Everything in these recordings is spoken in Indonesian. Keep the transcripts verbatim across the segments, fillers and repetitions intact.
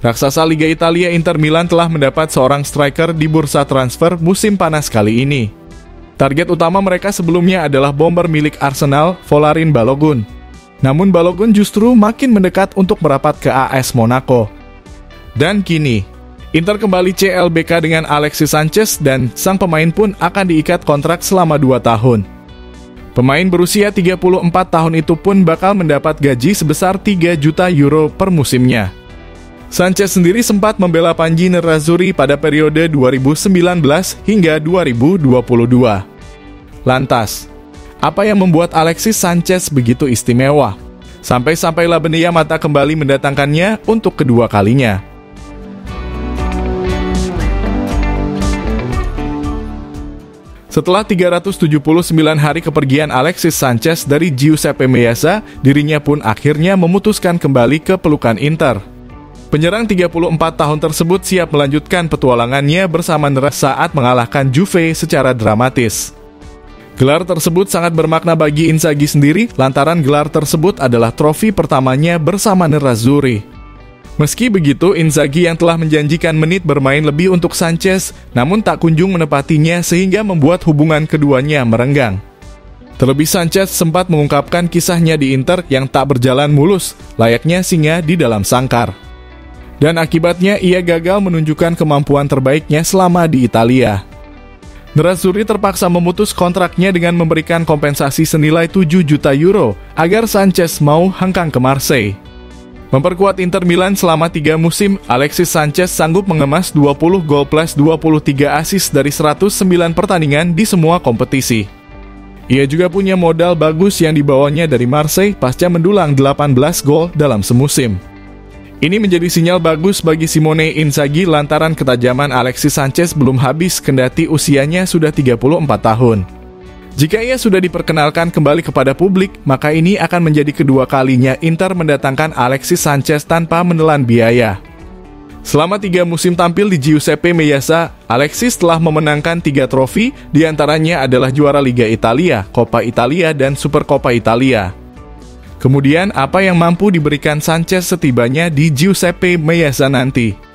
Raksasa Liga Italia Inter Milan telah mendapat seorang striker di bursa transfer musim panas kali ini. Target utama mereka sebelumnya adalah bomber milik Arsenal, Folarin Balogun. Namun Balogun justru makin mendekat untuk merapat ke A S Monaco. Dan kini, Inter kembali C L B K dengan Alexis Sanchez dan sang pemain pun akan diikat kontrak selama dua tahun. Pemain berusia tiga puluh empat tahun itu pun bakal mendapat gaji sebesar tiga juta euro per musimnya. Sanchez sendiri sempat membela Panji Nerazzurri pada periode dua ribu sembilan belas hingga dua ribu dua puluh dua. Lantas, apa yang membuat Alexis Sanchez begitu istimewa? Sampai-sampai Labenea Mata kembali mendatangkannya untuk kedua kalinya. Setelah tiga ratus tujuh puluh sembilan hari kepergian Alexis Sanchez dari Giuseppe Meazza, dirinya pun akhirnya memutuskan kembali ke pelukan Inter. Penyerang tiga puluh empat tahun tersebut siap melanjutkan petualangannya bersama Neres saat mengalahkan Juve secara dramatis. Gelar tersebut sangat bermakna bagi Inzaghi sendiri, lantaran gelar tersebut adalah trofi pertamanya bersama Nerazzurri. Meski begitu, Inzaghi yang telah menjanjikan menit bermain lebih untuk Sanchez, namun tak kunjung menepatinya sehingga membuat hubungan keduanya merenggang. Terlebih Sanchez sempat mengungkapkan kisahnya di Inter yang tak berjalan mulus, layaknya singa di dalam sangkar. Dan akibatnya ia gagal menunjukkan kemampuan terbaiknya selama di Italia. Nerazzurri terpaksa memutus kontraknya dengan memberikan kompensasi senilai tujuh juta euro agar Sanchez mau hengkang ke Marseille. Memperkuat Inter Milan selama tiga musim, Alexis Sanchez sanggup mengemas dua puluh gol plus dua puluh tiga assist dari seratus sembilan pertandingan di semua kompetisi. Ia juga punya modal bagus yang dibawanya dari Marseille pasca mendulang delapan belas gol dalam semusim. Ini menjadi sinyal bagus bagi Simone Inzaghi lantaran ketajaman Alexis Sanchez belum habis kendati usianya sudah tiga puluh empat tahun. Jika ia sudah diperkenalkan kembali kepada publik, maka ini akan menjadi kedua kalinya Inter mendatangkan Alexis Sanchez tanpa menelan biaya. Selama tiga musim tampil di Giuseppe Meazza, Alexis telah memenangkan tiga trofi, diantaranya adalah juara Liga Italia, Coppa Italia, dan Supercoppa Italia. Kemudian, apa yang mampu diberikan Sanchez setibanya di Giuseppe Meazza nanti?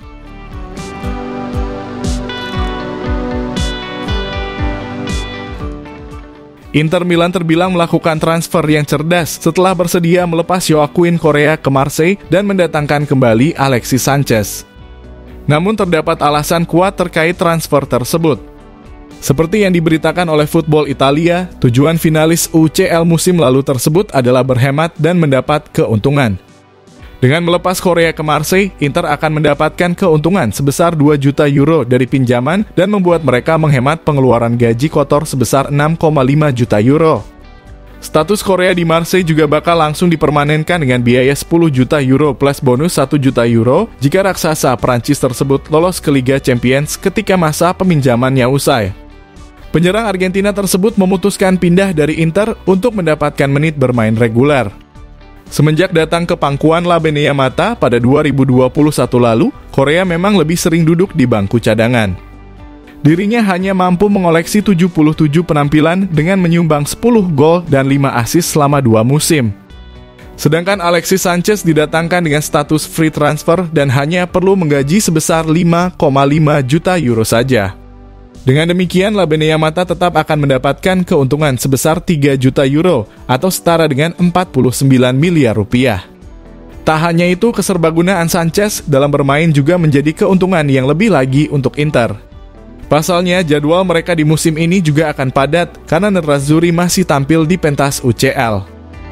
Inter Milan terbilang melakukan transfer yang cerdas setelah bersedia melepas Joaquin Correa ke Marseille dan mendatangkan kembali Alexis Sanchez. Namun terdapat alasan kuat terkait transfer tersebut. Seperti yang diberitakan oleh Football Italia, tujuan finalis U C L musim lalu tersebut adalah berhemat dan mendapat keuntungan. Dengan melepas Correa ke Marseille, Inter akan mendapatkan keuntungan sebesar dua juta euro dari pinjaman dan membuat mereka menghemat pengeluaran gaji kotor sebesar enam koma lima juta euro. Status Correa di Marseille juga bakal langsung dipermanenkan dengan biaya sepuluh juta euro plus bonus satu juta euro jika raksasa Prancis tersebut lolos ke Liga Champions ketika masa peminjamannya usai. Penyerang Argentina tersebut memutuskan pindah dari Inter untuk mendapatkan menit bermain reguler. Semenjak datang ke pangkuan Labenea Mata pada dua ribu dua puluh satu lalu, Correa memang lebih sering duduk di bangku cadangan. Dirinya hanya mampu mengoleksi tujuh puluh tujuh penampilan dengan menyumbang sepuluh gol dan lima assist selama dua musim. Sedangkan Alexis Sanchez didatangkan dengan status free transfer dan hanya perlu menggaji sebesar lima koma lima juta euro saja. Dengan demikian, Labenea Mata tetap akan mendapatkan keuntungan sebesar tiga juta euro atau setara dengan empat puluh sembilan miliar rupiah. Tak hanya itu, keserbagunaan Sanchez dalam bermain juga menjadi keuntungan yang lebih lagi untuk Inter. Pasalnya, jadwal mereka di musim ini juga akan padat karena Nerazzurri masih tampil di pentas U C L.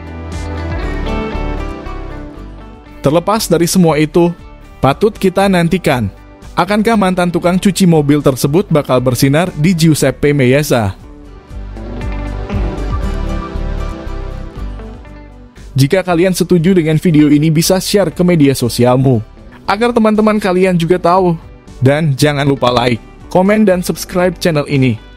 Terlepas dari semua itu, patut kita nantikan, akankah mantan tukang cuci mobil tersebut bakal bersinar di Giuseppe Meazza? Jika kalian setuju dengan video ini, bisa share ke media sosialmu, agar teman-teman kalian juga tahu. Dan jangan lupa like, komen, dan subscribe channel ini.